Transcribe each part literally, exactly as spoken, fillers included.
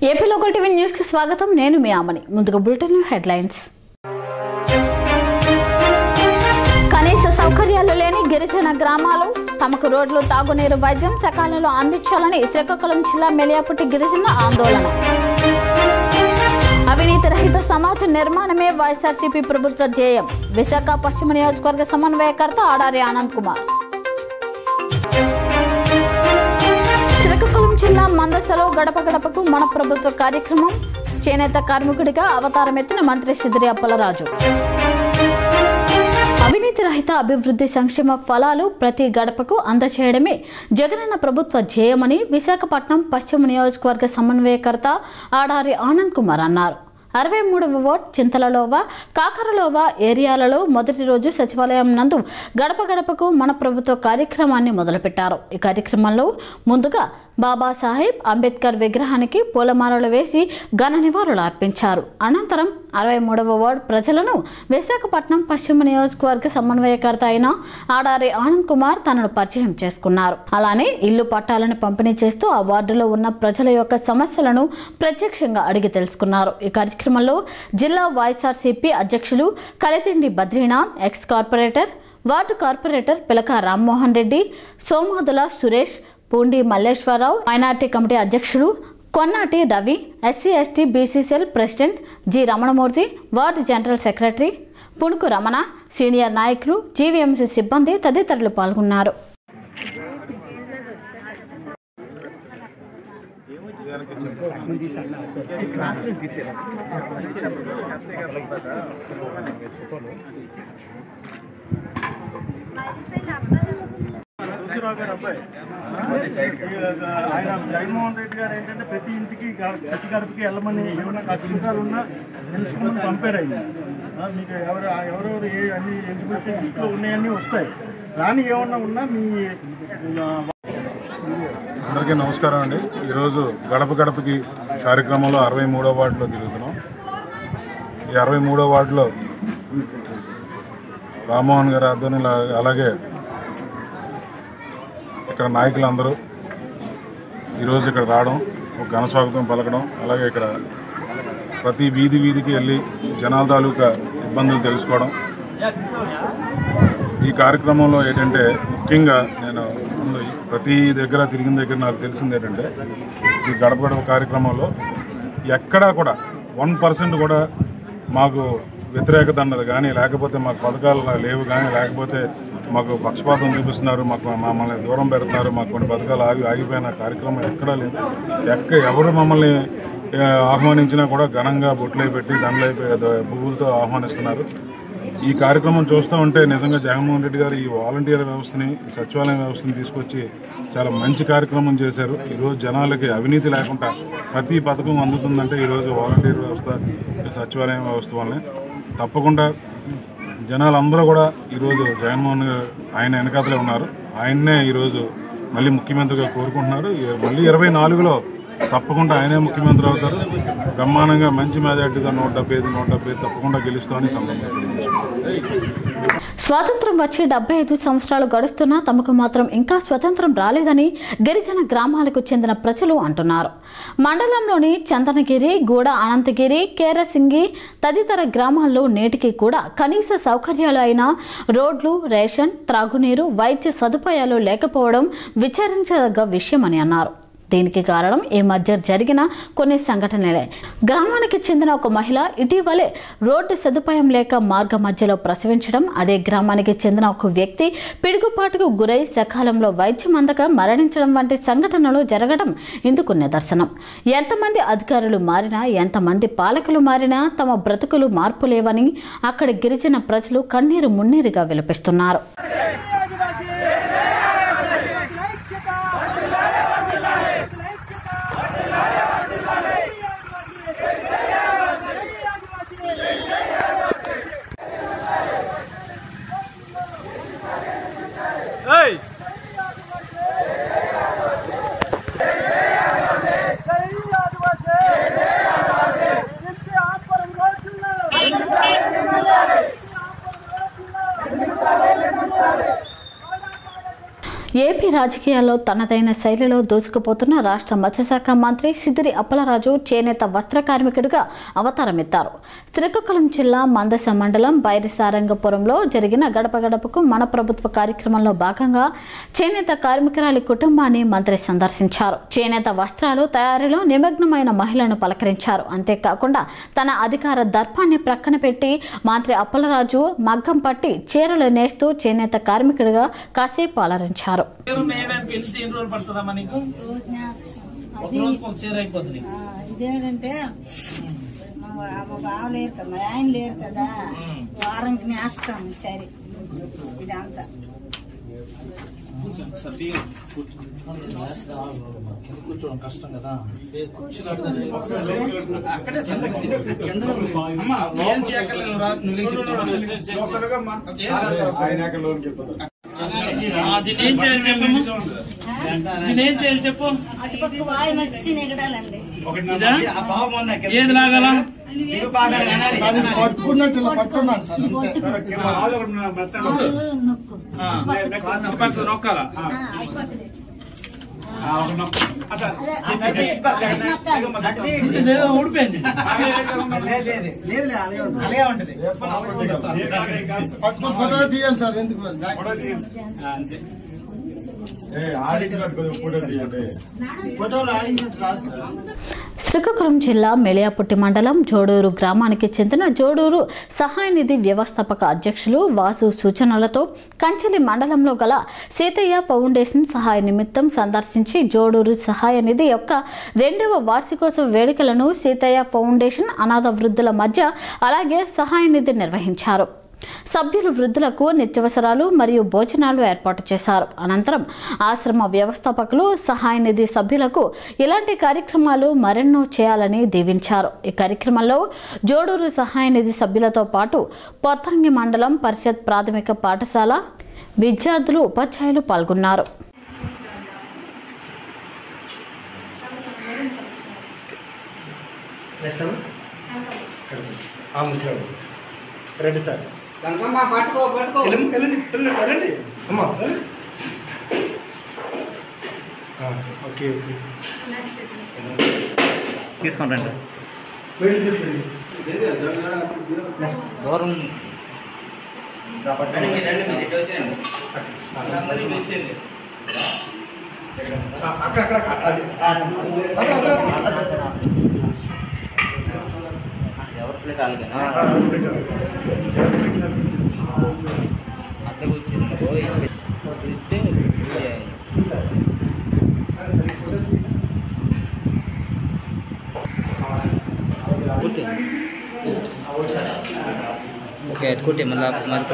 AP local TV news కి స్వాగతం. నేను మీ ఆమని. ముందుగా బులెటిన్ హెడ్లైన్స్. కనీస సౌకర్యాలు లేని గిరిజన గ్రామాలు తమకు రోడ్లు, తాగునీరు, వైద్యం సకాలంలో అందించాలని శ్రీకాకుళం జిల్లా మెలియాపుట్టి గిరిజన ఆందోళన. అవినీతి రహిత సమాజ నిర్మాణమే వైఎస్ఆర్సీపీ ప్రభుత్వ ధ్యేయం. విశాఖ పశ్చిమ నియోజకవర్గ సమన్వయకర్త ఆడారి ఆనంద్ కుమార్. శ్రీకాకుళం జిల్లా మందసలో గడప గడపకు మన ప్రభుత్వ కార్యక్రమం. చేనేత కార్మికుడిగా అవతారం ఎత్తిన మంత్రి సిద్దిరి అప్పలరాజు. అవినీతి రహిత అభివృద్ధి సంక్షేమ ఫలాలు ప్రతి గడపకు అందచేయడమే జగనన్న ప్రభుత్వ ధ్యేయమని విశాఖపట్నం పశ్చిమ నియోజకవర్గ సమన్వయకర్త ఆడారి ఆనంద్ కుమార్ అన్నారు. అరవై మూడవ వార్డ్ చింతలలోవా, కాకరలోవా ఏరియాలలో మొదటి రోజు సచివాలయం నందు గడప గడపకు మన ప్రభుత్వ కార్యక్రమాన్ని మొదలుపెట్టారు. ఈ కార్యక్రమంలో ముందుగా బాబాసాహెబ్ అంబేద్కర్ విగ్రహానికి పూలమాలలు వేసి ఘన నివాళులు అర్పించారు. అనంతరం అరవై మూడవ వార్డు ప్రజలను విశాఖపట్నం పశ్చిమ నియోజకవర్గ సమన్వయకర్త అయిన ఆడారి ఆనంద్ కుమార్ తనను పరిచయం చేసుకున్నారు. అలానే ఇల్లు పట్టాలను పంపిణీ చేస్తూ ఆ వార్డులో ఉన్న ప్రజల యొక్క సమస్యలను ప్రత్యక్షంగా అడిగి తెలుసుకున్నారు. ఈ కార్యక్రమంలో జిల్లా వైఎస్ఆర్సీపీ అధ్యక్షులు Kalitindi Badrinath, ex corporator, ward corporator Pilaka Rammohan Reddy, Somadula Suresh, Pundi Malleswararao, minority committee అధ్యక్షుడు Konnati Ravi, SC ST BCCL president G Ramanamurthy, ward general secretary Punuku Ramana, senior నాయకులు, జీవీఎంసీ సిబ్బంది తదితరులు పాల్గొన్నారు. ఆయన జగన్మోహన్ రెడ్డి గారు ఏంటంటే ప్రతి ఇంటికి ప్రతి గడపకి వెళ్ళమని ఏమైనా కష్టాలు ఉన్నా తెలుసుకుని పంపారు. అయింది మీకు ఎవరు ఎవరెవరు ఏ అన్ని ఎలిజిబిలిటీ ఇంట్లో ఉన్నాయన్నీ వస్తాయి. కానీ ఏమన్నా ఉన్నా మీ అందరికీ నమస్కారం అండి. ఈరోజు గడప గడపకి కార్యక్రమంలో అరవై మూడో వార్డులో తిరుగుతున్నాం. ఈ అరవై మూడో వార్డులో రామ్మోహన్ గారి ఆధ్వర్యంలో అలాగే ఇక్కడ నాయకులందరూ ఈరోజు ఇక్కడ రావడం, ఒక ఘన స్వాగతం పలకడం, అలాగే ఇక్కడ ప్రతి వీధి వీధికి వెళ్ళి జనాల తాలూకా ఇబ్బందులు తెలుసుకోవడం. ఈ కార్యక్రమంలో ఏంటంటే ముఖ్యంగా నేను ముందు ప్రతి దగ్గర తిరిగిన దగ్గర నాకు తెలిసింది ఏంటంటే ఈ గడప గడప కార్యక్రమంలో ఎక్కడా కూడా వన్ పర్సెంట్ కూడా మాకు వ్యతిరేకత అన్నది కానీ, లేకపోతే మాకు పథకాలు లేవు కానీ, లేకపోతే మాకు పక్షపాతం చూపిస్తున్నారు, మాకు మమ్మల్ని దూరం పెడుతున్నారు, మాకు కొన్ని పథకాలు ఆగి ఆగిపోయిన కార్యక్రమం ఎక్కడా లేదు. ఎక్క ఎవరు మమ్మల్ని ఆహ్వానించినా కూడా ఘనంగా బొట్లు పెట్టి దండలైపోయి పువ్వులతో ఆహ్వానిస్తున్నారు. ఈ కార్యక్రమం చూస్తూ ఉంటే నిజంగా జగన్మోహన్ రెడ్డి గారు ఈ వాలంటీర్ వ్యవస్థని, ఈ సచివాలయం వ్యవస్థని తీసుకొచ్చి చాలా మంచి కార్యక్రమం చేశారు. ఈరోజు జనాలకి అవినీతి లేకుండా ప్రతి పథకం అందుతుందంటే ఈరోజు వాలంటీర్ వ్యవస్థ, సచివాలయం వ్యవస్థ వల్లనే. తప్పకుండా జనాలందరూ కూడా ఈరోజు జగన్మోహన్ ఆయన వెనకాతలే ఉన్నారు. ఆయన్నే ఈరోజు మళ్ళీ ముఖ్యమంత్రిగా కోరుకుంటున్నారు. మళ్ళీ ఇరవై నాలుగులో తప్పకుండా ఆయనే ముఖ్యమంత్రి అవుతారు. బ్రహ్మాండంగా మంచి మెజార్టీతో నూట డెబ్బై ఐదు నూట డెబ్బై ఐదు తప్పకుండా గెలుస్తామని సందర్భంగా తెలియజేసుకుంటారు. స్వాతంత్రం వచ్చి డెబ్బై ఐదు సంవత్సరాలు గడుస్తున్నా తమకు మాత్రం ఇంకా స్వతంత్రం రాలేదని గిరిజన గ్రామాలకు చెందిన ప్రజలు అంటున్నారు. మండలంలోని చందనగిరి, గూడ అనంతగిరి, కేరసింగి తదితర గ్రామాల్లో నేటికి కూడా కనీస సౌకర్యాలు అయిన రోడ్లు, రేషన్, త్రాగునీరు, వైద్య సదుపాయాలు లేకపోవడం విచారించదగ్గ విషయమని అన్నారు. దీనికి కారణం ఈ మధ్య జరిగిన కొన్ని సంఘటనలే. గ్రామానికి చెందిన ఒక మహిళ ఇటీవలే రోడ్డు సదుపాయం లేక మార్గ మధ్యలో ప్రసవించడం, అదే గ్రామానికి చెందిన ఒక వ్యక్తి పిడుగుపాటుకు గురై సకాలంలో వైద్యం అందక మరణించడం వంటి సంఘటనలు జరగడం ఇందుకు నిదర్శనం. ఎంతమంది అధికారులు మారినా, ఎంతమంది పాలకులు మారినా తమ బ్రతుకులు మార్పు లేవని అక్కడి గిరిజన ప్రజలు కన్నీరు మున్నీరుగా విలపిస్తున్నారు. ఏపీ ఏపీ రాజకీయాల్లో తనదైన శైలిలో దూసుకుపోతున్న రాష్ట్ర మత్స్యశాఖ మంత్రి సిద్దిరి అప్పలరాజు చేనేత వస్త్ర కార్మికుడిగా అవతారమెత్తారు. శ్రీకాకుళం జిల్లా మందస మండలం బైరిసారంగపురంలో జరిగిన గడప గడపకు మన ప్రభుత్వ కార్యక్రమంలో భాగంగా చేనేత కార్మికురాలి కుటుంబాన్ని మంత్రి సందర్శించారు. చేనేత వస్త్రాలు తయారీలో నిమగ్నమైన మహిళను పలకరించారు. అంతేకాకుండా తన అధికార దర్పాన్ని ప్రక్కన పెట్టి మంత్రి అప్పలరాజు మగ్గం పట్టి చీరలు నేస్తూ చేనేత కార్మికుడిగా కాసేపు అలరించారు. ఇదేంటంటే మా బావ లేరు కదా, మా ఆయన లేరు కదా, వారంకి నేస్తాము సరే ఇదంతా. కూర్చోవడం కష్టం కదా. నేనేం చేయాలి చెప్పు. అటుపక్క వాయి మచ్చి నెగడాలండి. ఏది లాగాలా పట్టుకున్నట్టు పట్టుకున్నాను సార్. నొక్కు నొక్కాలా ఊడిపోయింది. ఫోటో తీయాలి సార్. ఎందుకు ఫోటోలు ఆడినట్టు రాదు సార్. శ్రీకాకుళం జిల్లా మెళియాపుట్టి మండలం జోడూరు గ్రామానికి చెందిన జోడూరు సహాయ నిధి వ్యవస్థాపక అధ్యక్షులు వాసు సూచనలతో కంచెలి మండలంలో గల సీతయ్య ఫౌండేషన్ సహాయ నిమిత్తం సందర్శించి జోడూరు సహాయ నిధి యొక్క రెండవ వార్షికోత్సవ వేడుకలను సీతయ్య ఫౌండేషన్ అనాథ వృద్ధుల మధ్య అలాగే సహాయ నిధి నిర్వహించారు. సభ్యులు వృద్ధులకు నిత్యావసరాలు మరియు భోజనాలు ఏర్పాటు చేశారు. అనంతరం ఆశ్రమ వ్యవస్థాపకులు సహాయ నిధి సభ్యులకు ఇలాంటి కార్యక్రమాలు మరెన్నో చేయాలని దీవించారు. ఈ కార్యక్రమంలో జోడూరు సహాయ నిధి సభ్యులతో పాటు పొత్తంగి మండలం పరిషత్ ప్రాథమిక పాఠశాల విద్యార్థులు ఉపాధ్యాయులు పాల్గొన్నారు. రెడ్డి సార్ ఓకే తీసుకోండి రండి. అక్కడ అక్కడ అది అద్దెకు వచ్చింది ఓకే అది కొట్టి మళ్ళీ మరి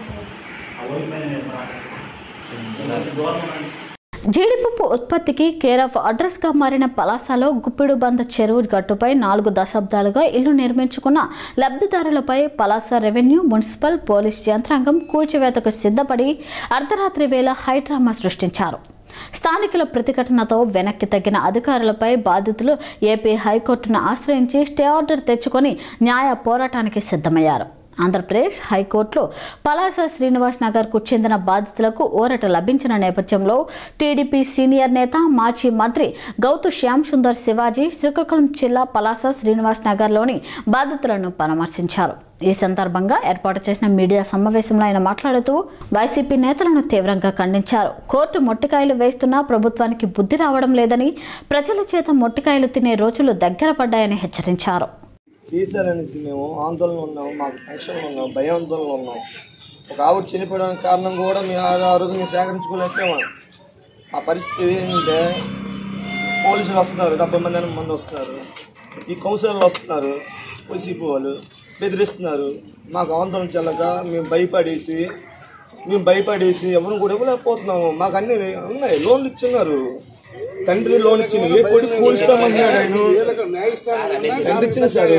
జీడిపప్పు ఉత్పత్తికి కేర్ ఆఫ్ అడ్రస్గా మారిన పలాసలో గుప్పిడు బంద చెరువు గట్టుపై నాలుగు దశాబ్దాలుగా ఇల్లు నిర్మించుకున్న లబ్ధిదారులపై పలాస రెవెన్యూ మున్సిపల్ పోలీస్ యంత్రాంగం కూల్చివేతకు సిద్ధపడి అర్ధరాత్రి వేళ హైడ్రామా సృష్టించారు. స్థానికుల ప్రతిఘటనతో వెనక్కి తగ్గిన అధికారులపై బాధితులు ఏపీ హైకోర్టును ఆశ్రయించి స్టే ఆర్డర్ తెచ్చుకొని న్యాయ పోరాటానికి సిద్ధమయ్యారు. ఆంధ్రప్రదేశ్ హైకోర్టులో పలాస శ్రీనివాస్ నగర్కు చెందిన బాధితులకు ఊరట లభించిన నేపథ్యంలో టీడీపీ సీనియర్ నేత మాజీ మంత్రి గౌతు శ్యామ్ సుందర్ శివాజీ శ్రీకాకుళం జిల్లా పలాస శ్రీనివాస్ నగర్లోని బాధితులను పరామర్శించారు. ఈ సందర్భంగా ఏర్పాటు చేసిన మీడియా సమావేశంలో ఆయన మాట్లాడుతూ వైసీపీ నేతలను తీవ్రంగా ఖండించారు. కోర్టు మొట్టికాయలు వేస్తున్నా ప్రభుత్వానికి బుద్ధి రావడం లేదని, ప్రజల చేత మొట్టికాయలు తినే రోజులు దగ్గర పడ్డాయని హెచ్చరించారు. తీసారనేసి మేము ఆందోళన ఉన్నాము, మాకు టెన్షన్లో ఉన్నాం, భయాందోళనలో ఉన్నాం. ఒక ఆవిడ చనిపోవడానికి కారణం కూడా మేము ఆ రోజు మేము సేకరించుకోలేకపోయాము. ఆ పరిస్థితి ఏంటంటే పోలీసులు వస్తున్నారు, డెబ్బై మంది మంది వస్తున్నారు, ఈ కౌన్సిలర్లు వస్తున్నారు, వైసీపీ వాళ్ళు బెదిరిస్తున్నారు. మాకు ఆందోళన చెల్లక మేము భయపడేసి మేము భయపడేసి ఎవరిని కూడా ఇవ్వలేకపోతున్నాము. మాకు అన్నీ ఉన్నాయి, లోన్లు ఇచ్చున్నారు, తండ్రి లోన్ ఇచ్చింది కొడుకు కూల్చుతామన్నాడు ఆయన. ఎంత ఇచ్చిన సార్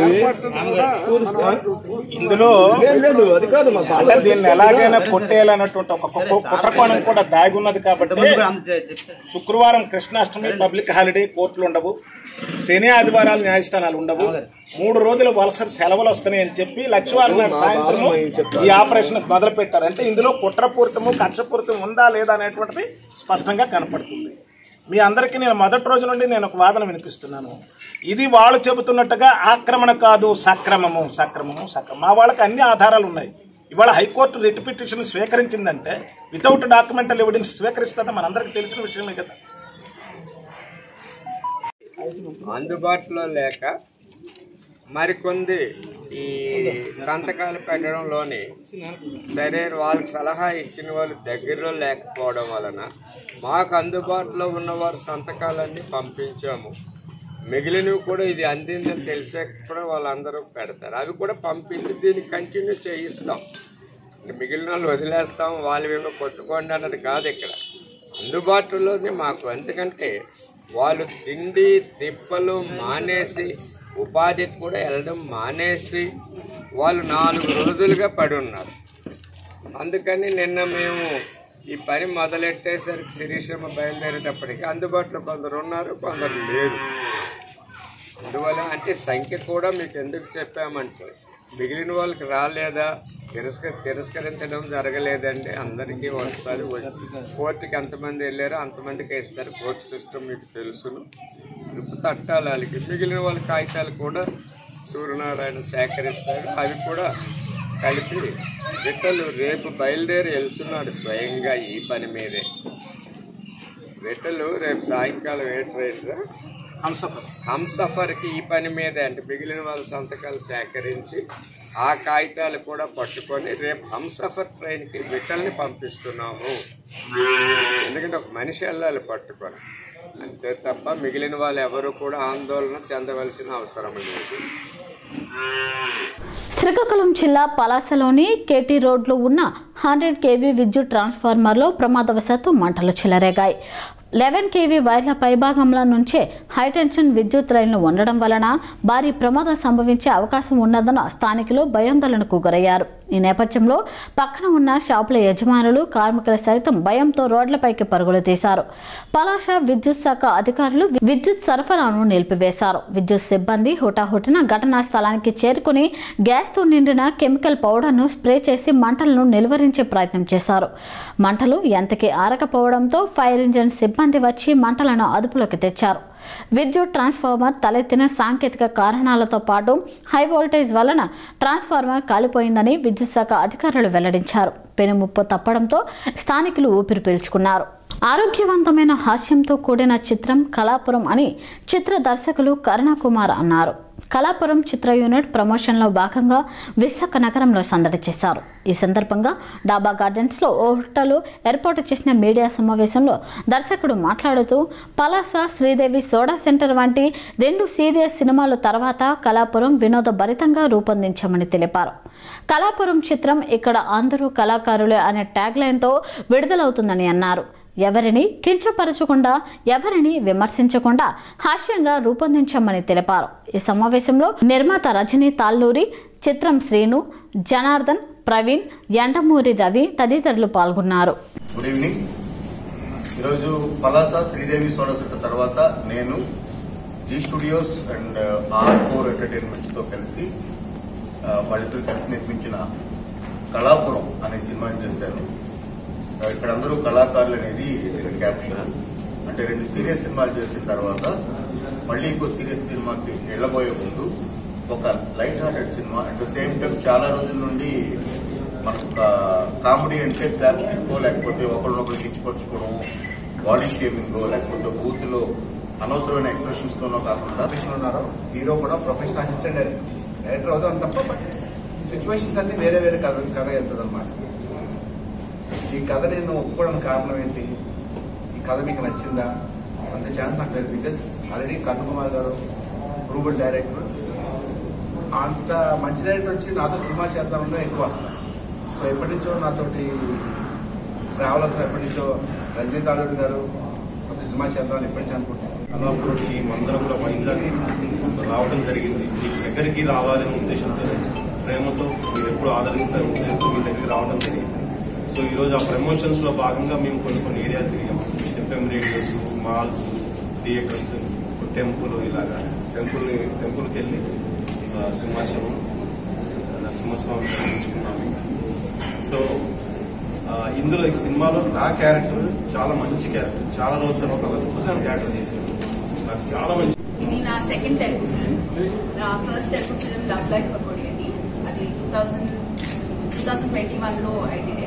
ఇందులో లేదు, అది కాదు మాకు. దీన్ని ఎలాగైనా కొట్టేయాలన్నటువంటి ఒక కుట్రకోణం కూడా దాగి ఉన్నది. కాబట్టి శుక్రవారం కృష్ణాష్టమి పబ్లిక్ హాలిడే, కోర్టులు ఉండవు, శని ఆదివారాలు న్యాయస్థానాలు ఉండవు, మూడు రోజులు వలస సెలవులు వస్తున్నాయి అని చెప్పి లక్షవారం నాడు సాయంత్రం ఈ ఆపరేషన్ మొదలు పెట్టారు. అంటే ఇందులో కుట్రపూరితము కక్షపూరితం ఉందా లేదా అనేటువంటిది స్పష్టంగా కనపడుతుంది. మీ అందరికీ నేను మొదటి రోజు నుండి నేను ఒక వాదన వినిపిస్తున్నాను. ఇది వాళ్ళు చెబుతున్నట్టుగా ఆక్రమణ కాదు, సక్రమము సక్రమము సక్రమం. మా వాళ్ళకి అన్ని ఆధారాలు ఉన్నాయి. ఇవాళ హైకోర్టు రిట్ పిటిషన్ స్వీకరించిందంటే వితౌట్ డాక్యుమెంటల్ ఎవిడెన్స్ స్వీకరిస్తుందా మనందరికీ తెలిసిన విషయమే కదా. అందుబాటులో లేక మరికొంది ఈ సంతకాలు పెట్టడంలోని సరే వాళ్ళకి సలహా ఇచ్చిన వాళ్ళు దగ్గరలో లేకపోవడం వలన మాకు అందుబాటులో ఉన్నవారు సంతకాలన్నీ పంపించాము. మిగిలినవి కూడా ఇది అందిందని తెలిసాక కూడా వాళ్ళందరూ పెడతారు. అవి కూడా పంపించి దీన్ని కంటిన్యూ చేయిస్తాం. మిగిలిన వాళ్ళు వదిలేస్తాం, వాళ్ళేమో కొట్టుకోండి అన్నది కాదు. ఇక్కడ అందుబాటులోనే మాకు, ఎందుకంటే వాళ్ళు తిండి తిప్పలు మానేసి ఉపాధికి కూడా వెళ్ళడం మానేసి వాళ్ళు నాలుగు రోజులుగా పడి ఉన్నారు. అందుకని నిన్న మేము ఈ పని మొదలెట్టేసరికి శ్రీశ్రమ బయలుదేరేటప్పటికి అందుబాటులో కొందరు ఉన్నారు, కొందరు లేరు. అందువల్ల అంటే సంఖ్య కూడా మీకు ఎందుకు చెప్పామంటే మిగిలిన వాళ్ళకి రాలేదా, తిరస్క తిరస్కరించడం జరగలేదండి. అందరికీ వస్తారు. కోర్టుకి ఎంతమంది వెళ్ళారో అంతమందికి ఇస్తారు. కోర్టు సిస్టమ్ మీకు తెలుసును. రుపు తట్టాలకి మిగిలిన వాళ్ళ కాగితాలు కూడా సూర్యనారాయణ సేకరిస్తాడు. అవి కూడా కలిపి విట్టలు రేపు బయలుదేరి వెళ్తున్నాడు స్వయంగా ఈ పని మీదే. విట్టలు రేపు సాయంకాలం ఏ ట్రైన్ హంసఫర్ హంసఫర్కి ఈ పని మీదే, అంటే మిగిలిన వాళ్ళ సంతకాలు సేకరించి ఆ కాగితాలు కూడా పట్టుకొని రేపు హంసఫర్ ట్రైన్కి విట్టల్ని పంపిస్తున్నాము. ఎందుకంటే ఒక మనిషి వెళ్ళాలి పట్టుకొని, అంతే తప్ప మిగిలిన వాళ్ళు ఎవరు కూడా ఆందోళన చెందవలసిన అవసరం లేదు. శ్రీకాకుళం జిల్లా పలాసలోని కేటీ రోడ్లో ఉన్న హండ్రెడ్ కేవీ విద్యుత్ ట్రాన్స్ఫార్మర్లో ప్రమాదవశాత్తు మంటలు చెలరేగాయి. లెవెన్ కేవీ వైర్ల పైభాగంలో నుంచే హైటెన్షన్ విద్యుత్ రైళ్లు ఉండడం వలన భారీ ప్రమాదం సంభవించే అవకాశం ఉన్నదన్న స్థానికులు భయాందోళనకు గురయ్యారు. ఈ నేపథ్యంలో పక్కన ఉన్న షాపుల యజమానులు, కార్మికులు సైతం భయంతో రోడ్లపైకి పరుగులు తీశారు. పలాస విద్యుత్ శాఖ అధికారులు విద్యుత్ సరఫరాను నిలిపివేశారు. విద్యుత్ సిబ్బంది హుటాహుటిన ఘటనా స్థలానికి చేరుకుని గ్యాస్తో నిండిన కెమికల్ పౌడర్ను స్ప్రే చేసి మంటలను నిలువరించే ప్రయత్నం చేశారు. మంటలు ఎంతకీ ఆరకపోవడంతో ఫైర్ ఇంజిన్ సిబ్బంది వచ్చి మంటలను అదుపులోకి తెచ్చారు. విద్యుత్ ట్రాన్స్ఫార్మర్ తలెత్తిన సాంకేతిక కారణాలతో పాటు హై వోల్టేజ్ వలన ట్రాన్స్ఫార్మర్ కాలిపోయిందని విద్యుత్ శాఖ అధికారులు వెల్లడించారు. పెనుముప్పు తప్పడంతో స్థానికులు ఊపిరి పీల్చుకున్నారు. ఆరోగ్యవంతమైన హాస్యంతో కూడిన చిత్రం కళాపురం అని చిత్ర దర్శకులు కరుణకుమార్ అన్నారు. కళాపురం చిత్ర యూనిట్ ప్రమోషన్లో భాగంగా విశాఖ నగరంలో సందడి చేశారు. ఈ సందర్భంగా డాబా గార్డెన్స్లో ఓ హోటల్ ఏర్పాటు చేసిన మీడియా సమావేశంలో దర్శకుడు మాట్లాడుతూ పలాస, శ్రీదేవి సోడా సెంటర్ వంటి రెండు సీరియస్ సినిమాల తర్వాత కళాపురం వినోద భరితంగా రూపొందించామని తెలిపారు. కళాపురం చిత్రం ఇక్కడ అందరూ కళాకారులే అనే ట్యాగ్లైన్తో విడుదలవుతుందని అన్నారు. ఎవరిని కించపరచకుండా, ఎవరిని విమర్శించకుండా హాస్యంగా రూపొందించామని తెలిపారు. ఈ సమావేశంలో నిర్మాత రజనీ తాళ్ళూరి, చిత్రం శ్రీను, జనార్దన్, ప్రవీణ్, యండమూరి రవి తదితరులు పాల్గొన్నారు. Good evening. ఈరోజు పలాస శ్రీదేవి సోడా సెంటర్ తర్వాత నేను Zee studios and R four entertainments తో కలిసి వాళ్ళిద్దరు కలిసి నిర్మించిన కళాపురం అనే సినిమా చేశాను. ఇక్కడ అందరూ కళాకారులు అనేది దీని క్యాప్షన్. అంటే రెండు సీరియస్ సినిమాలు చేసిన తర్వాత మళ్ళీ ఇంకో సీరియస్ సినిమాకి వెళ్ళబోయే ముందు ఒక లైట్ హార్టెడ్ సినిమా అట్ ద సేమ్ టైం చాలా రోజుల నుండి మనకు కామెడీ అంటే స్లాప్స్టిక్కో లేకపోతే ఒకరినొకరు కిచ్చిపరుచుకోవడం, బాడీ షేమింగో లేకపోతే బూత్లో అనవసరమైన ఎక్స్ప్రెషన్స్ తోనో కాకుండా ఉన్నారు. హీరో కూడా ప్రొఫెషనల్ అసిస్టెంట్ డైరెక్టర్ అవుతాం తప్ప సిచ్యువేషన్స్ అన్ని వేరే వేరే కథ కథ వెళ్తుంది అనమాట. ఈ కథ నేను ఒప్పుకోవడానికి కారణం ఏంటి? ఈ కథ మీకు నచ్చిందా? అంత ఛాన్స్ నాకు లేదు. బికాస్ ఆల్రెడీ కరుణకుమార్ గారు ప్రూవ్డ్ డైరెక్టర్, అంత మంచి డైరెక్టర్ వచ్చి నాతో సినిమా చేద్దామన్నా ఎక్కువ. సో ఎప్పటి నుంచో నాతోటి ట్రావెల్ అవుతారు. ఎప్పటి నుంచో రజనీ తాలూరు గారు, సినిమా చేద్దామని ఎప్పటి అనుకుంటున్నాం. కళాపురం టీం అందరూ కూడా వైజాగ్ రావడం జరిగింది. మీ దగ్గరికి రావాలనే ఉద్దేశంతో, ప్రేమతో మీరు ఎప్పుడు ఆదరిస్తారు ఉద్దేశంతో మీ దగ్గరికి రావడం జరిగింది. సో ఈరోజు ఆ ప్రమోషన్స్లో భాగంగా మేము కొన్ని కొన్ని ఏరియా తిరిగాం. FM radios, malls, theatres, temple, ఇలాగా టెంపుల్ టెంపుల్కి వెళ్ళి సింహాచలం నరసింహస్వామి దర్శించుకున్నాము. సో ఇందులో ఈ సినిమాలో నా క్యారెక్టర్ చాలా మంచి క్యారెక్టర్, చాలా రోజుల తర్వాత అద్భుతమైన క్యారెక్టర్ చేశాను. నాకు చాలా మంచి. ఇది నా సెకండ్ తెలుగు ఫిల్మ్. నా first Telugu film love life Pakodi అండి. అది two thousand two thousand twenty వన్లో ఐడిడే.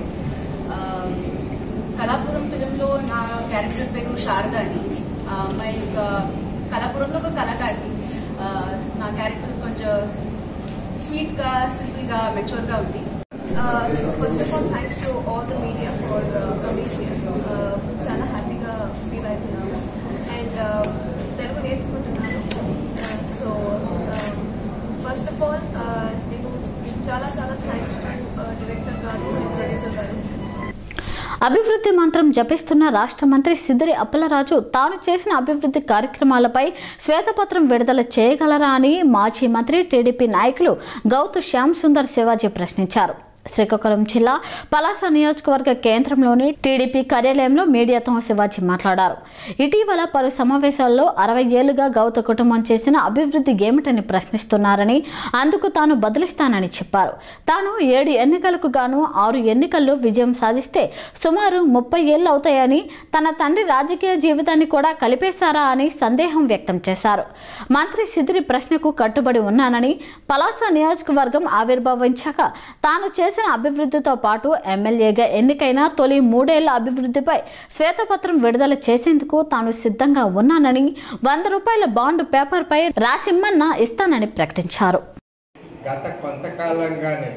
కళాపురం ఫిలింలో నా క్యారెక్టర్ పేరు శారద అని. మా యొక్క కళాపురంలో ఒక కళాకారిని. నా క్యారెక్టర్ కొంచెం స్వీట్గా, సింపుల్గా, మెచ్యూర్గా ఉంది. First of all thanks to all the media for coming here. చాలా హ్యాపీగా ఫీల్ అవుతున్నాను అండ్ తెలుగు నేర్చుకుంటున్నాను. సో ఫస్ట్ ఆఫ్ ఆల్ నేను చాలా చాలా థ్యాంక్స్ టు డైరెక్టర్ గారు అండ్ ప్రొడ్యూసర్ గారు. అభివృద్ధి మంత్రం జపిస్తున్న రాష్ట్ర మంత్రి సిద్దిరి అప్పలరాజు తాను చేసిన అభివృద్ధి కార్యక్రమాలపై శ్వేతపత్రం విడుదల చేయగలరా అని మాజీ మంత్రి టీడీపీ నాయకులు గౌతు శ్యామ్ సుందర్ శివాజీ ప్రశ్నించారు. శ్రీకాకుళం జిల్లా పలాస నియోజకవర్గ కేంద్రంలోని టీడీపీ కార్యాలయంలో మీడియాతో శివాజీ మాట్లాడారు. ఇటీవల పలు సమావేశాల్లో అరవై ఏళ్లుగా గౌత కుటుంబం చేసిన అభివృద్ధి ఏమిటని ప్రశ్నిస్తున్నారని, అందుకు తాను బదులిస్తానని చెప్పారు. తాను ఏడు ఎన్నికలకు గాను ఆరు ఎన్నికల్లో విజయం సాధిస్తే సుమారు ముప్పై ఏళ్ళు అవుతాయని, తన తండ్రి రాజకీయ జీవితాన్ని కూడా కలిపేశారా అని సందేహం వ్యక్తం చేశారు. మంత్రి సిద్దిరి ప్రశ్నకు కట్టుబడి ఉన్నానని, పలాస నియోజకవర్గం ఆవిర్భవించాక తాను చేసిన అభివృద్ధితో పాటు ఎమ్మెల్యేగా ఎన్నికైన తొలి మూడేళ్ల అభివృద్ధిపై శ్వేతపత్రం విడుదల చేసేందుకు తాను సిద్ధంగా ఉన్నానని, వంద రూపాయల బాండ్ పేపర్పై రాసిమ్మన్న ఇస్తానని ప్రకటించారు. గత కొంతకాలంగానే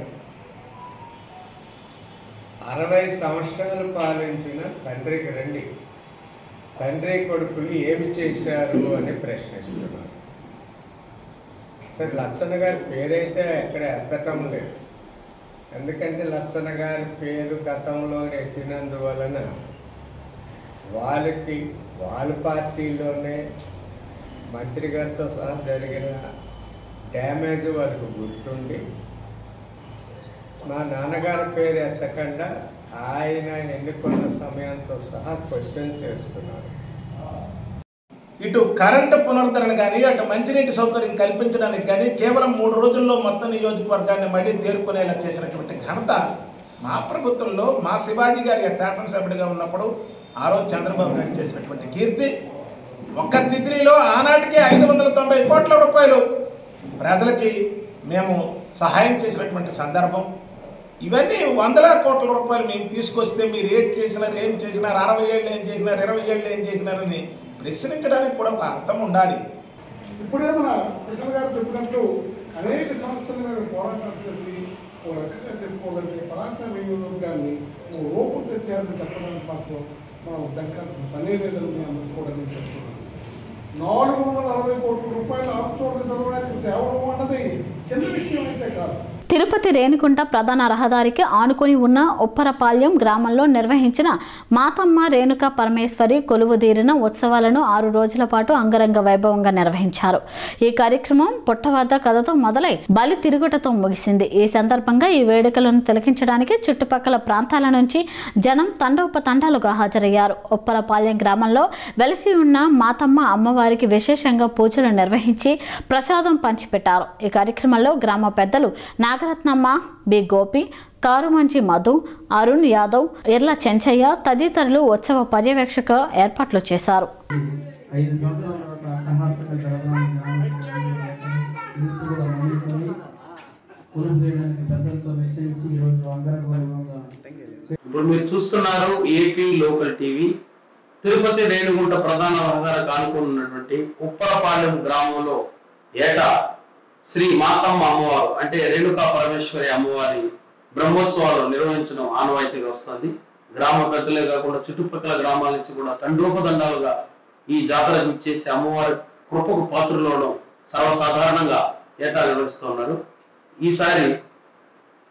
అరవై సంవత్సరాలు పాలించిన తండ్రికి రండి, తండ్రి కొడుకులు ఏమి చేశారు అని ప్రశ్నిస్తున్నారు. సరే, లచ్చన్న గారి పేరైతే ఎక్కడ ఎత్తటం లేదు. ఎందుకంటే లచ్చన్న గారి పేరు గతంలో ఎత్తినందువలన వాళ్ళకి వాళ్ళ పార్టీలోనే మంత్రి గారితో సహా జరిగిన డ్యామేజ్ వాళ్ళకు గుర్తుండి మా నాన్నగారి పేరు ఎత్తకుండా ఆయన ఎన్నుకున్న సమయంతో సహా క్వశ్చన్ చేస్తున్నారు. ఇటు కరెంటు పునరుద్ధరణ కానీ, అటు మంచినీటి సౌకర్యం కల్పించడానికి కానీ కేవలం మూడు రోజుల్లో మొత్తం నియోజకవర్గాన్ని మళ్ళీ తేరుకునేలా చేసినటువంటి ఘనత మా ప్రభుత్వంలో మా శివాజీ గారి శాసనసభ్యుడిగా ఉన్నప్పుడు ఆ రోజు చంద్రబాబు నాయుడు చేసినటువంటి కీర్తి. ఒక్క తిత్రిలో ఆనాటికి ఐదు వందల తొంభై కోట్ల రూపాయలు ప్రజలకి మేము సహాయం చేసినటువంటి సందర్భం. ఇవన్నీ వందల కోట్ల రూపాయలు మేము తీసుకొస్తే మీరు ఏం చేసినారు, ఏం చేసినారు, అరవై ఏళ్ళు ఏం చేసినారు, ఇరవై ఏళ్ళు ఏం చేసినారని ప్రశ్నించడానికి కూడా ఒక అర్థం ఉండాలి. ఇప్పుడే మన కృష్ణ గారు చెప్పినట్టు అనేక సమస్యల మీద పోరాటం చేసి ఒక రకంగా చెప్పుకోవాలంటే పలాస నియోజకవర్గాన్ని రూపం తెచ్చారని చెప్పడానికి మాత్రం మనం దక్కాల్సిన పనే లేదని మీ అందరూ కూడా నేను చెప్తున్నాను. నాలుగు వందల అరవై కోట్ల రూపాయలు ఆఫ్షోర్ రిజర్వాయర్కి తేవడం అన్నది చిన్న విషయం అయితే కాదు. తిరుపతి రేణిగుంట ప్రధాన రహదారికి ఆనుకొని ఉన్న ఉప్పరపాల్యం గ్రామంలో నిర్వహించిన మాతమ్మ రేణుక పరమేశ్వరి కొలువుదీరిన ఉత్సవాలను ఆరు రోజుల పాటు అంగరంగ వైభవంగా నిర్వహించారు. ఈ కార్యక్రమం పుట్టవద్ద కథతో మొదలై బలి తిరుగుటతో ముగిసింది. ఈ సందర్భంగా ఈ వేడుకలను తిలకించడానికి చుట్టుపక్కల ప్రాంతాల నుంచి జనం తండోపతండాలుగా హాజరయ్యారు. ఉప్పరపాల్యం గ్రామంలో వెలసి ఉన్న మాతమ్మ అమ్మవారికి విశేషంగా పూజలు నిర్వహించి ప్రసాదం పంచిపెట్టారు. ఈ కార్యక్రమంలో గ్రామ పెద్దలు నాగరత్నమ్మ, బి గోపి, కారుమంచి మధు, అరుణ్ యాదవ్, ఎర్ల చెంచయ్య తదితరులు ఉత్సవ పర్యవేక్షక ఏర్పాట్లు చేశారు. ఇప్పుడు మీరు చూస్తున్నారు AP local TV. Tirupati Renigunta ప్రధాన రహదారికి ఆనుకున్నటువంటి ఉప్పరపాలెం గ్రామంలో ఏటా శ్రీ మాతమ్మ అమ్మవారు అంటే రేణుకా పరమేశ్వరి అమ్మవారి బ్రహ్మోత్సవాలు నిర్వహించడం ఆనవాయితీగా వస్తుంది. గ్రామ పెద్దలే కాకుండా చుట్టుపక్కల గ్రామాల నుంచి కూడా తండ్రోపదండాలుగా ఈ జాతరకు ఇచ్చేసి అమ్మవారి కృపకు పాత్రలోనూ సర్వసాధారణంగా ఏటా నిర్వహిస్తున్నారు. ఈసారి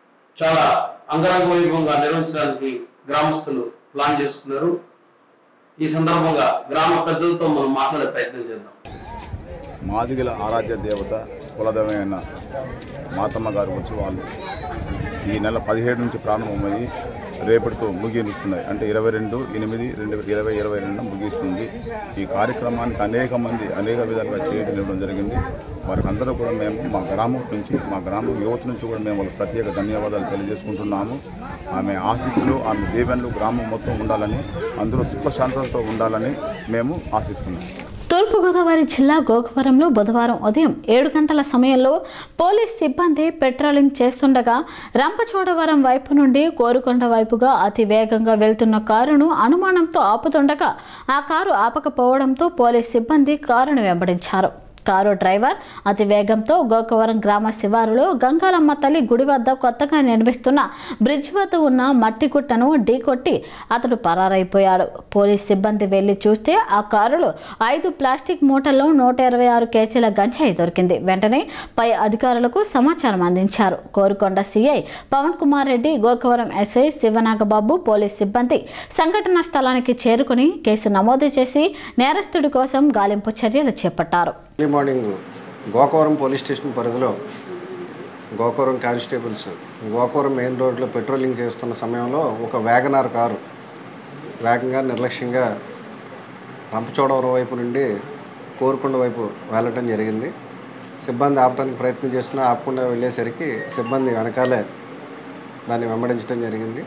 చాలా అంగరంగ వైభవంగా నిర్వహించడానికి గ్రామస్తులు ప్లాన్ చేసుకున్నారు. ఈ సందర్భంగా గ్రామ పెద్దలతో మనం మాట్లాడే ప్రయత్నం చేద్దాం. మాదిగల ఆరాధ్య దేవత కులదైవమైన మాతమ్మ గారి ఉత్సవాలు ఈ నెల పదిహేడు నుంచి ప్రారంభమయ్యి రేపటితో ముగిస్తున్నాయి. అంటే ఇరవై రెండు ఎనిమిది రెండు ఇరవై ఇరవై రెండు ముగిస్తుంది. ఈ కార్యక్రమానికి అనేక మంది అనేక విధాలుగా చేయడం జరిగింది. వారికి అందరూ కూడా మేము మా గ్రామం నుంచి మా గ్రామం యువత నుంచి కూడా మేము వాళ్ళకి ప్రత్యేక ధన్యవాదాలు తెలియజేసుకుంటున్నాము. ఆమె ఆశీస్సులు ఆమె దీవెనలు గ్రామం మొత్తం ఉండాలని, అందరూ సుఖశాంతులతో ఉండాలని మేము ఆశిస్తున్నాము. తూర్పుగోదావరి జిల్లా గోకవరంలో బుధవారం ఉదయం ఏడు గంటల సమయంలో పోలీస్ సిబ్బంది పెట్రోలింగ్ చేస్తుండగా రంపచోడవరం వైపు నుండి కోరుకొండ వైపుగా అతి వేగంగా వెళ్తున్న కారును అనుమానంతో ఆపుతుండగా ఆ కారు ఆపకపోవడంతో పోలీస్ సిబ్బంది కారును వెంబడించారు. కారు డ్రైవర్ అతి వేగంతో గోకవరం గ్రామ శివారులో గంగాలమ్మ తల్లి గుడి వద్ద కొత్తగా నిర్మిస్తున్న బ్రిడ్జ్ వద్ద ఉన్న మట్టి గుట్టను ఢీకొట్టి అతడు పరారైపోయాడు. పోలీస్ సిబ్బంది వెళ్లి చూస్తే ఆ కారులో ఐదు ప్లాస్టిక్ మూటల్లో నూట ఇరవై ఆరు కేజీల గంజాయి దొరికింది. వెంటనే పై అధికారులకు సమాచారం అందించారు. Korukonda CI Pavan Kumar Reddy, Gokavaram SI Sivanagababu police సిబ్బంది సంఘటనా స్థలానికి చేరుకుని కేసు నమోదు చేసి నేరస్తుడి కోసం గాలింపు చర్యలు చేపట్టారు. Early morning Gokavaram police station పరిధిలో గోకవరం కానిస్టేబుల్స్ గోకవరం మెయిన్ రోడ్లో పెట్రోలింగ్ చేస్తున్న సమయంలో ఒక వ్యాగనార్ కారు వేగంగా నిర్లక్ష్యంగా రంపచోడవరం వైపు నుండి కోరుకొండ వైపు వెళ్ళటం జరిగింది. సిబ్బంది ఆపడానికి ప్రయత్నం చేస్తున్నా ఆపకుండా వెళ్ళేసరికి సిబ్బంది వెనకాలే దాన్ని వెంబడించడం జరిగింది.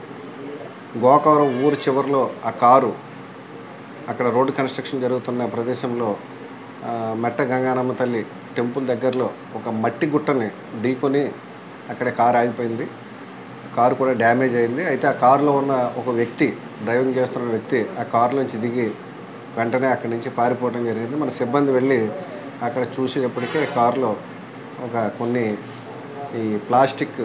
గోకవరం ఊరు చివరిలో ఆ కారు అక్కడ రోడ్డు కన్స్ట్రక్షన్ జరుగుతున్న ప్రదేశంలో మెట్ట గంగానమ్మ తల్లి టెంపుల్ దగ్గరలో ఒక మట్టి గుట్టని ఢీకొని అక్కడే కారు ఆగిపోయింది. కారు కూడా డ్యామేజ్ అయింది. అయితే ఆ కారులో ఉన్న ఒక వ్యక్తి, డ్రైవింగ్ చేస్తున్న వ్యక్తి ఆ కారులోంచి దిగి వెంటనే అక్కడి నుంచి పారిపోవడం జరిగింది. మన సిబ్బంది వెళ్ళి అక్కడ చూసేటప్పటికే కారులో ఒక కొన్ని ఈ ప్లాస్టిక్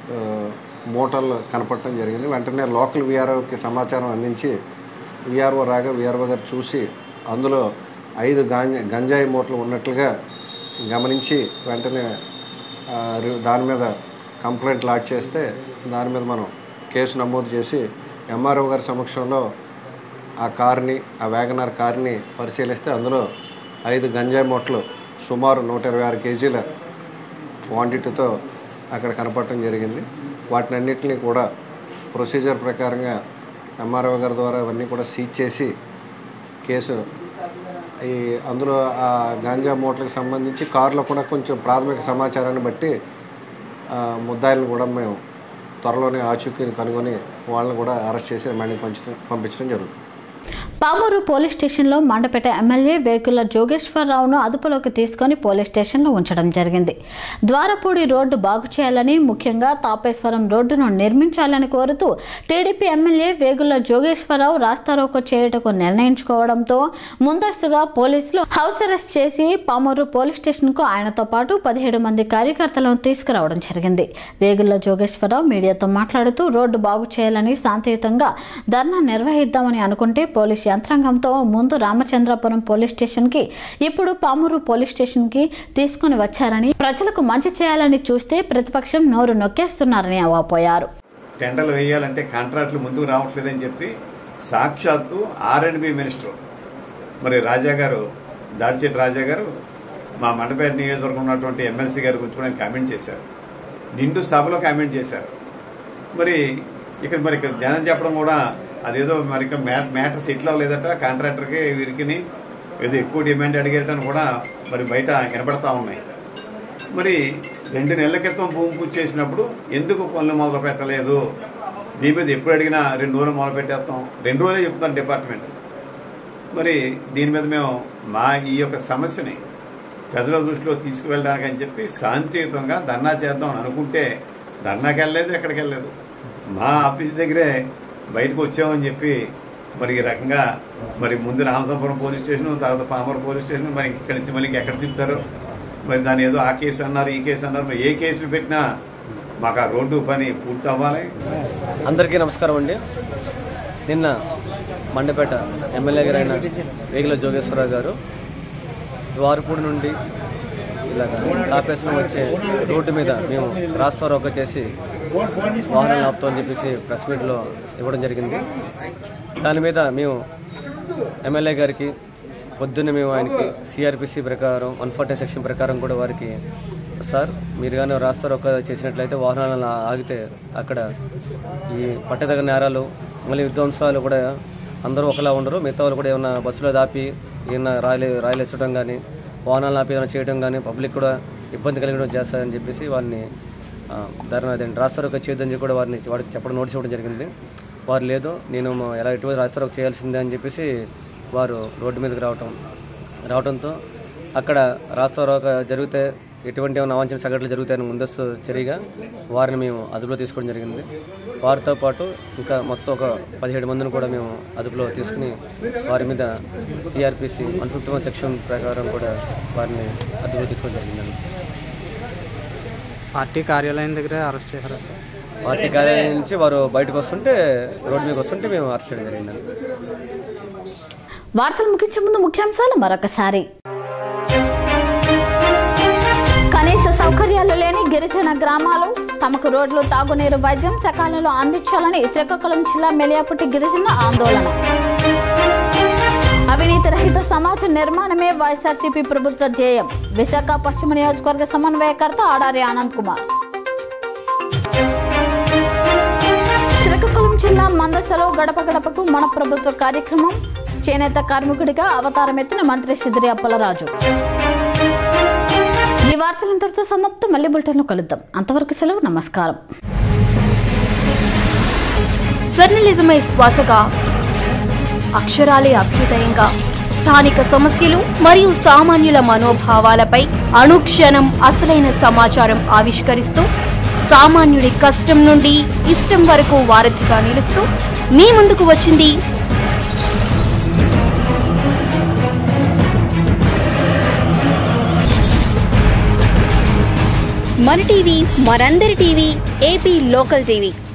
మూటలు కనపడటం జరిగింది. వెంటనే లోకల్ విఆర్ఓకి సమాచారం అందించి విఆర్ఓ రాగా విఆర్ఓ గారు చూసి అందులో ఐదు గాంజా గంజాయి మూటలు ఉన్నట్లుగా గమనించి వెంటనే దాని మీద కంప్లైంట్ లాడ్జ్ చేస్తే దాని మీద మనం కేసు నమోదు చేసి ఎంఆర్ఓ గారి సమక్షంలో ఆ కార్ని ఆ వ్యాగనార్ కార్ని పరిశీలిస్తే అందులో ఐదు గంజాయి మూటలు సుమారు నూట ఇరవై ఆరు కేజీల క్వాంటిటీతో అక్కడ కనపడటం జరిగింది. వాటిని అన్నింటినీ కూడా ప్రొసీజర్ ప్రకారంగా ఎంఆర్ఓ గారి ద్వారా అవన్నీ కూడా సీజ్ చేసి కేసు ఈ అందులో ఆ గాంజా మూటలకు సంబంధించి కారులో కూడా కొంచెం ప్రాథమిక సమాచారాన్ని బట్టి ముద్దాయిలను కూడా మేము త్వరలోనే ఆచూకీని కనుగొని వాళ్ళని కూడా అరెస్ట్ చేసి రిమాండ్కి పంచడం పంపించడం జరుగుతుంది. పామూరు పోలీస్ స్టేషన్లో మండపేట ఎమ్మెల్యే వేకుల జోగేశ్వరరావును అదుపులోకి తీసుకొని పోలీస్ స్టేషన్లో ఉంచడం జరిగింది. ద్వారపూడి రోడ్డు బాగు చేయాలని, ముఖ్యంగా తాపేశ్వరం రోడ్డును నిర్మించాలని కోరుతూ టీడీపీ ఎమ్మెల్యే వేగుల జోగేశ్వరరావు రాస్తారోకో చేయటకు నిర్ణయించుకోవడంతో ముందస్తుగా పోలీసులు హౌస్ అరెస్ట్ చేసి పామూరు పోలీస్ స్టేషన్కు ఆయనతో పాటు పదిహేడు మంది కార్యకర్తలను తీసుకురావడం జరిగింది. వేగుల జోగేశ్వరరావు మీడియాతో మాట్లాడుతూ రోడ్డు బాగు చేయాలని శాంతియుతంగా ధర్నా నిర్వహిద్దామని అనుకుంటే పోలీస్ యంత్రాంగంతో ముందు రామచంద్రపురం పోలీస్ స్టేషన్కి, ఇప్పుడు పామూరు పోలీస్ స్టేషన్కి తీసుకుని వచ్చారని, ప్రజలకు మంచి చేయాలని చూస్తే ప్రతిపక్షం నోరు నొక్కేస్తున్నారని అవాపోయారు. టెండర్లు వేయాలంటే కాంట్రాక్టులు ముందుకు రావట్లేదని చెప్పి సాక్షాత్తు ఆర్ అండ్ బి మినిస్టర్ మరి రాజా గారు, దాడిచెట్టి రాజా గారు మా మండపేట నియోజకవర్గం ఉన్నటువంటి ఎమ్మెల్సీ గారి గురించి కూడా కామెంట్ చేశారు. నిండు సభలో కామెంట్ చేశారు. మరి ఇక్కడ మరి ఇక్కడ జనం చెప్పడం కూడా అదేదో మరి మ్యాటర్ సెటిల్ అవ్వలేదట, కాంట్రాక్టర్కి వీరికి ఏదో ఎక్కువ డిమాండ్ అడిగేటని కూడా మరి బయట కనపడతా ఉన్నాయి. మరి రెండు నెలల క్రితం భూమి పూజ చేసినప్పుడు ఎందుకు పనులు మొదలు పెట్టలేదు? దీని మీద ఎప్పుడు అడిగినా రెండు రోజులు మొదలు పెట్టేస్తాం, రెండు రోజులే చెప్తాను డిపార్ట్మెంట్. మరి దీని మీద మేము మా ఈ యొక్క సమస్యని ప్రజల దృష్టిలో తీసుకువెళ్ళడానికి అని చెప్పి శాంతియుతంగా ధర్నా చేద్దాం అని అనుకుంటే ధర్నాకి వెళ్ళలేదు, ఎక్కడికి వెళ్ళలేదు. మా ఆఫీస్ దగ్గరే బయటకు వచ్చామని చెప్పి మరి ఈ రకంగా మరి ముందు రామసాపురం పోలీస్ స్టేషన్, తర్వాత పామూరు పోలీస్ స్టేషన్, మరి ఇక్కడి నుంచి మళ్ళీ ఎక్కడ తిప్పుతారు? మరి దాని ఏదో ఆ కేసు అన్నారు, ఈ కేసు అన్నారు. మరి ఏ కేసులు పెట్టినా మాకు ఆ రోడ్డు పని పూర్తి అవ్వాలి. అందరికీ నమస్కారం అండి. నిన్న మండపేట ఎమ్మెల్యే గారైన వేగుల జోగేశ్వరరావు గారు ద్వారపూడి నుండి ఇలాగ ఆపేసుకుని వచ్చే రోడ్డు మీద మేము రాస్తారోకో చేసి వాహనాలు ఆపుతామని చెప్పేసి ప్రెస్ మీట్లో ఇవ్వడం జరిగింది. దాని మీద మేము ఎమ్మెల్యే గారికి పొద్దున్న మేము ఆయనకి సిఆర్పిసి ప్రకారం వన్ ఫార్టీ సెక్షన్ ప్రకారం కూడా వారికి సార్ మీరు కానీ రాస్తారోక చేసినట్లయితే వాహనాలను ఆగితే అక్కడ ఈ పట్టదగ్గ నేరాలు మళ్ళీ విధ్వంసాలు కూడా అందరూ ఒకలా ఉండరు. మిగతా వాళ్ళు కూడా ఏమన్నా బస్సులో దాపి ఏమన్నా రాయలు రాయలు ఎచ్చడం కానీ వాహనాలను ఆపి ఏమైనా చేయడం కానీ పబ్లిక్ కూడా ఇబ్బంది కలిగడం చేస్తారని చెప్పేసి వారిని ధర్నా అదే రాస్తారోక చేయొద్దని చెప్పి కూడా వారిని వాడికి చెప్పడం నోటీస్ ఇవ్వడం జరిగింది. వారు లేదు నేను ఎలా ఎటువంటి రాస్తారోక చేయాల్సిందే అని చెప్పేసి వారు రోడ్డు మీదకి రావటం రావడంతో అక్కడ రాస్తారోక జరిగితే ఎటువంటి ఏమైనా అవాంఛన సంఘటనలు జరుగుతాయని ముందస్తు చర్యగా వారిని మేము అదుపులో తీసుకోవడం జరిగింది. వారితో పాటు ఇంకా మొత్తం ఒక పదిహేడు మందిని కూడా మేము అదుపులో తీసుకుని వారి మీద CRPC one fifty one section ప్రకారం కూడా వారిని అదుపులో తీసుకోవడం జరిగిందండి. పార్టీ కార్యాలయం దగ్గర అరెస్ట్ చేశారు. పార్టీ కార్యాలయం నుంచి వారు బయటకు వస్తుంటే రోడ్డు మీదకి వస్తుంటే మేము అరెస్ట్ చేయడం జరిగిందండి. వార్తలు ముగించే ముందు ముఖ్యాంశాలు మరొకసారి. కనీస సౌకర్యాలు లేని గిరిజన గ్రామాలు తమకు రోడ్లు, తాగునీరు, వైద్యం సకాలంలో అందించాలని శ్రీకాకుళం జిల్లా మెలియాపుట్టి గిరిజన ఆందోళన. అవినీతి రహిత సమాజ నిర్మాణమే వైఎస్ఆర్సీపీ ప్రభుత్వ ధ్యేయం. విశాఖ పశ్చిమ నియోజకవర్గ సమన్వయకర్త ఆడారి ఆనంద్ కుమార్. శ్రీకాకుళం జిల్లా మందసలో గడప గడపకు మన ప్రభుత్వ కార్యక్రమం. చేనేత కార్మికుడిగా అవతారం ఎత్తిన మంత్రి సిద్దిరి అప్పలరాజు. ఈ వార్తలు ఇంతటితో సమాప్తం. మళ్ళీ బులెటిన్లో కలుద్దాం. అంతవరకు సెలవు. నమస్కారం. జర్నలిజమే శ్వాసగా, అక్షరాలే అభ్యుదయంగా స్థానిక సమస్యలు మరియు సామాన్యుల మనోభావాలపై అనుక్షణం అసలైన సమాచారం ఆవిష్కరిస్తూ సామాన్యుడి కష్టం నుండి ఇష్టం వరకు వారధిగా నిలుస్తూ మీ ముందుకు వచ్చింది మన టీవీ, మనందరి టీవీ, ఏపీ లోకల్ టీవీ.